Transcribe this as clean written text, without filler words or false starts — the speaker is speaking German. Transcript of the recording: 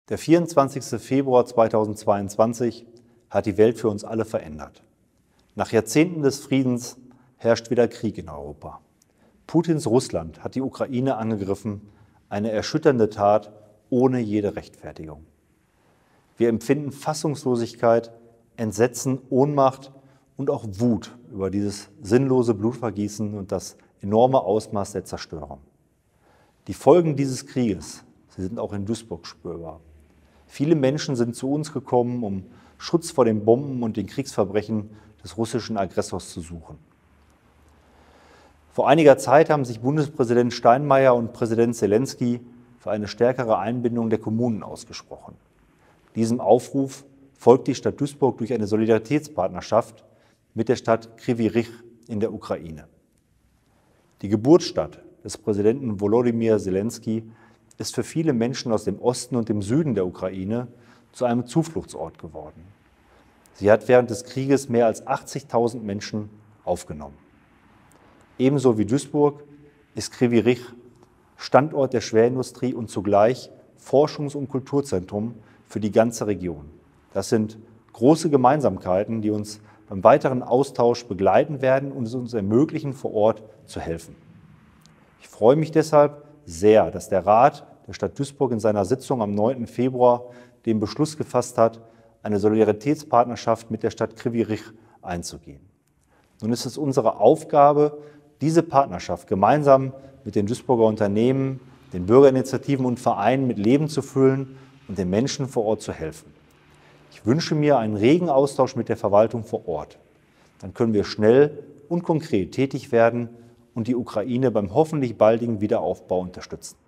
Der 24. Februar 2022 hat die Welt für uns alle verändert. Nach Jahrzehnten des Friedens herrscht wieder Krieg in Europa. Putins Russland hat die Ukraine angegriffen, eine erschütternde Tat ohne jede Rechtfertigung. Wir empfinden Fassungslosigkeit, Entsetzen, Ohnmacht und auch Wut über dieses sinnlose Blutvergießen und das enorme Ausmaß der Zerstörung. Die Folgen dieses Krieges, sie sind auch in Duisburg spürbar. Viele Menschen sind zu uns gekommen, um Schutz vor den Bomben und den Kriegsverbrechen des russischen Aggressors zu suchen. Vor einiger Zeit haben sich Bundespräsident Steinmeier und Präsident Zelensky für eine stärkere Einbindung der Kommunen ausgesprochen. Diesem Aufruf folgt die Stadt Duisburg durch eine Solidaritätspartnerschaft mit der Stadt Kryvyi Rih in der Ukraine. Die Geburtsstadt des Präsidenten Volodymyr Zelensky ist für viele Menschen aus dem Osten und dem Süden der Ukraine zu einem Zufluchtsort geworden. Sie hat während des Krieges mehr als 80.000 Menschen aufgenommen. Ebenso wie Duisburg ist Kryvyi Rih Standort der Schwerindustrie und zugleich Forschungs- und Kulturzentrum für die ganze Region. Das sind große Gemeinsamkeiten, die uns beim weiteren Austausch begleiten werden und es uns ermöglichen, vor Ort zu helfen. Ich freue mich deshalb sehr, dass der Rat der Stadt Duisburg in seiner Sitzung am 9. Februar den Beschluss gefasst hat, eine Solidaritätspartnerschaft mit der Stadt Kryvyi Rih einzugehen. Nun ist es unsere Aufgabe, diese Partnerschaft gemeinsam mit den Duisburger Unternehmen, den Bürgerinitiativen und Vereinen mit Leben zu füllen und den Menschen vor Ort zu helfen. Ich wünsche mir einen regen Austausch mit der Verwaltung vor Ort. Dann können wir schnell und konkret tätig werden und die Ukraine beim hoffentlich baldigen Wiederaufbau unterstützen.